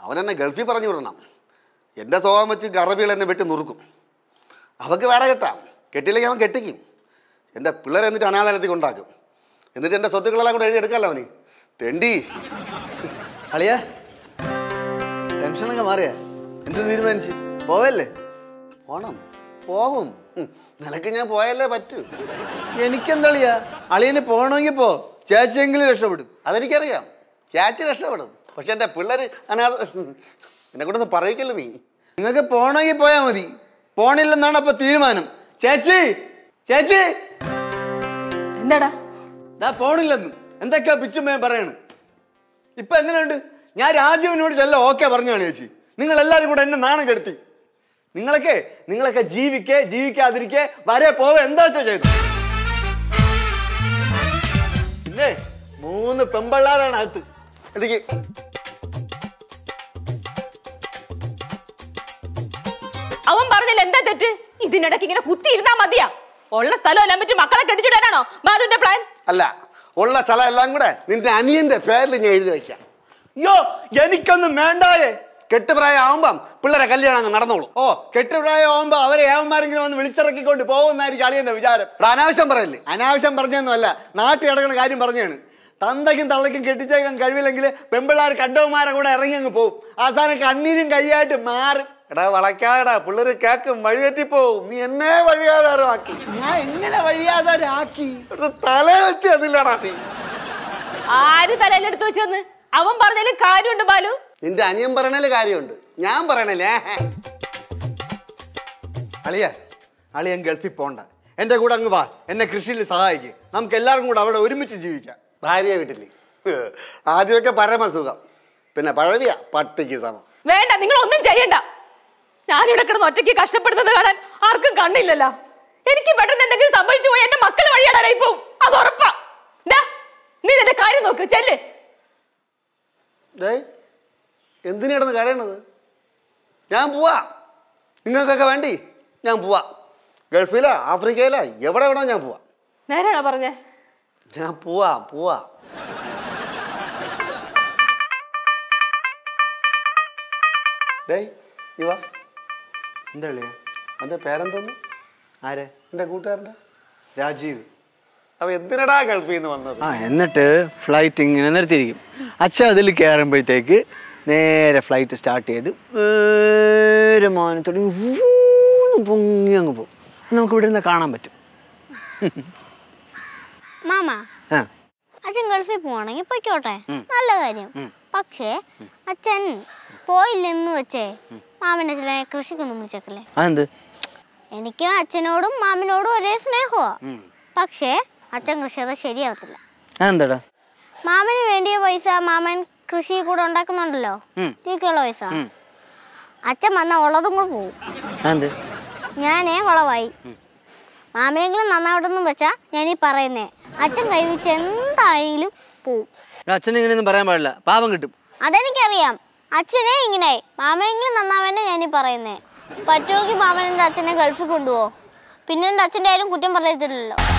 അവനെന്നെ ഗൾഫിൽ പറഞ്ഞു വിടണം. എൻ്റെ സ്വഭാവം വെച്ച് ഗറബികൾ എന്നെ വെട്ടി നുറുക്കും. അവൾക്ക് വേറെ കെട്ടാം, കെട്ടിയില്ലെങ്കിൽ അവൻ കെട്ടിക്കും. എൻ്റെ പിള്ളേരെ എന്നിട്ട് അനാഥാലയത്തിൽ കൊണ്ടാക്കും. എന്നിട്ട് എൻ്റെ സ്വത്തുക്കളെല്ലാം കൂടെ എഴുതിയെടുക്കാമല്ലോ അവന്. തെണ്ടി. അളിയാ, ടെൻഷനൊക്കെ മാറിയാ? എന്ത് തീരുമാനിച്ചു? പോവല്ലേ? പോണം, പോകും. നിനക്ക് ഞാൻ പോയാലേ പറ്റൂ. എനിക്കെന്തളിയാ? അളിയന് പോകണമെങ്കിൽ പോ, ചേച്ചിയെങ്കിലും രക്ഷപ്പെടും. അതെനിക്കറിയാം, ചേച്ചി രക്ഷപ്പെടും. പക്ഷെ എൻ്റെ പിള്ളേർ അനാഥ. എന്നെ കൊണ്ടൊന്ന് പറയിക്കല്ലോ നീ. നിങ്ങൾക്ക് പോകണമെങ്കിൽ പോയാൽ മതി, പോണില്ലെന്നാണ് അപ്പൊ തീരുമാനം. ചേച്ചി, ചേച്ചി, എന്താടാ പോണില്ലെന്ന് എന്തൊക്കെയാ പിച്ചുമ്മ പറയണ്? ഇപ്പൊ എങ്ങനെയുണ്ട്? ഞാൻ രാജീവിനോട് ചെല്ല ഓക്കെ പറഞ്ഞാണ് ചേച്ചി. നിങ്ങൾ എല്ലാവരും കൂടെ എന്നെ നാണം കെടുത്തി. നിങ്ങളൊക്കെ ജീവിക്കാതിരിക്കെ വരെ പോവ എന്താ വെച്ചാ ചെയ്തു. പിന്നെ 3 പെമ്പിള്ളാരാണ് അകത്ത്. എനിക്ക് അവൻ പറഞ്ഞില്ല എന്താ തെറ്റ്? ഇതിനിടയ്ക്ക് ഇങ്ങനെ കുത്തിയിരുന്നാ മതിയാ? ഉള്ള സ്ഥലം എല്ലാം പറ്റി മക്കളെ കെട്ടിച്ചിടാനാണോ ബാലുവിന്റെ പ്ലാൻ? അല്ല, ഉള്ള സ്ഥലം എല്ലാം കൂടെ നിന്റെ അനിയന്റെ പേരിൽ ഞാൻ എഴുതി വയ്ക്കാം. അയ്യോ, എനിക്കൊന്നും വേണ്ടായേ. കെട്ടുപ്രായം ആവുമ്പം പിള്ളേരെ കല്യാണം അങ്ങ് നടന്നോളൂ. ഓ, കെട്ടുപ്രായം ആവുമ്പോ അവരെ ഏവന്മാരെങ്കിലും വന്ന് വിളിച്ചിറക്കിക്കൊണ്ട് പോകുന്നായിരിക്കും അളിയന്റെ വിചാരം. അനാവശ്യം പറയല്ലേ? അനാവശ്യം പറഞ്ഞൊന്നും അല്ല, നാട്ടിൽ കിടക്കുന്ന കാര്യം പറഞ്ഞാണ്. തന്തയ്ക്കും തള്ളയ്ക്കും കെട്ടിച്ചേക്കാൻ കഴിവില്ലെങ്കിൽ പെമ്പിള്ളാർ കണ്ടവന്മാരെ കൂടെ ഇറങ്ങി അങ്ങ് പോകും. അവസാനം കണ്ണീരും കൈയായിട്ട് മാറും. എടാ വളക്കാടാ, പിള്ളേര് കേക്കും, വഴിതെറ്റിപ്പോവും. നീ എന്നെ വഴിയാധാരമാക്കി. ഞാൻ എങ്ങനെ വഴിയാധാരമാക്കി? തല വെച്ച് അതില്ലടാ നീ. ആര് തലയിലെടുത്ത് വെച്ചെന്ന്? അവൻ പറഞ്ഞാലും കാര്യമുണ്ട് ബാലു. നിന്റെ അനിയൻ പറയണേല് കാര്യമുണ്ട്, ഞാൻ പറയണല്ലേ. അളിയൻ ഗൾഫിൽ പോണ്ട, എന്റെ കൂടെ അങ്ങ് വാ, എന്നെ കൃഷിയിൽ സഹായിക്കും. നമുക്ക് എല്ലാവരും കൂടെ അവിടെ ഒരുമിച്ച് ജീവിക്കാം. ഭാര്യ വീട്ടില് ആദ്യമൊക്കെ പരമസുഖം, പിന്നെ പഴവിയ പട്ടിക്ക് സമം. വേണ്ട, നിങ്ങൾ ഒന്നും ചെയ്യണ്ട. ഞാനിവിടെ കിടന്ന് ഒറ്റയ്ക്ക് കഷ്ടപ്പെടുന്നത് കാണാൻ ആർക്കും കണ്ണില്ലല്ലോ. എനിക്ക് പെട്ടെന്ന് എന്തെങ്കിലും സംഭവിച്ചു പോയി എന്റെ മക്കൾ വഴിയാടാനായി പോവും, അത് ഉറപ്പാ. നീ നിന്റെ കാര്യം നോക്ക്, ചെല്ല്. എന്തിനാണെന്ന് കരയണത്? ഞാൻ പോവാ, നിങ്ങൾക്കൊക്കെ വേണ്ടി ഞാൻ പോവാ. ഗൾഫിലാ ആഫ്രിക്കയിലാ എവിടെ വേണോ ഞാൻ പോവാ. നേരാണോ പറഞ്ഞേ? ഞാൻ പോവാ. നീ വാ. എന്താ എൻ്റെ പേരെന്തോന്നു? ആരെ? എൻ്റെ കൂട്ടുകാരൻ്റെ രാജീവ്. അവ എന്തിനടാ ഗൾഫിൽ നിന്ന് വന്നത്? എന്നിട്ട് ഫ്ലൈറ്റ് ഇങ്ങനെ നിർത്തിയിരിക്കും. അച്ഛൻ അതിൽ കയറുമ്പോഴത്തേക്ക് നേരെ ഫ്ലൈറ്റ് സ്റ്റാർട്ട് ചെയ്ത് നേരെ മോനെ തുടങ്ങി പൊങ്ങി അങ്ങ് പോകും. നമുക്ക് ഇവിടെ നിന്ന് കാണാൻ പറ്റും. മാമ, അച്ഛൻ ഗൾഫിൽ പോവാണെങ്കിൽ പൊയ്ക്കോട്ടെ, നല്ല കാര്യം. പക്ഷേ അച്ഛൻ പോയില്ലെന്ന് വെച്ചേ മാമനെ ചില കൃഷിക്കൊന്നും വിളിച്ചേക്കല്ലേ. അതെന്ത്? എനിക്ക് അച്ഛനോടും മാമിനോടും ഒരേ സ്നേഹമാ. പക്ഷേ അച്ഛൻ കൃഷി അത് ശരിയാവത്തില്ല. എന്താടാ? മാമന് വേണ്ടിയ പൈസ മാമൻ കൃഷി കൂടെ ഉണ്ടാക്കുന്നുണ്ടല്ലോ, ജീവിക്കുള്ള പൈസ. അച്ഛൻ വന്ന ഉള്ളതും കൂടെ പോവും. ഞാനേ കുളവായി. മാമയെങ്കിലും നന്നാവട്ടെന്നും വെച്ചാ ഞാനീ പറയുന്നേ. അച്ഛൻ കൈവച്ച് എന്തായാലും പോവും. അച്ഛൻ ഇങ്ങനെയൊന്നും പറയാൻ പാടില്ല, പാപം കിട്ടും. അതെനിക്കറിയാം. അച്ഛനെ ഇങ്ങനെ മാമയെങ്കിലും നന്നാവന്നെ ഞാനീ പറയുന്നേ. പറ്റുമെങ്കിൽ മാമൻ എൻ്റെ അച്ഛനെ ഗൾഫിൽ കൊണ്ടുപോകും, പിന്നെ എൻ്റെ അച്ഛൻ്റെ ആരും കുറ്റം പറയത്തില്ലല്ലോ.